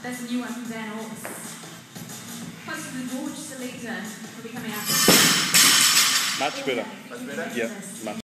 That's a new one from Van Orks. Close to the gorge selector will be coming out. Much better. Much better? Yeah, much.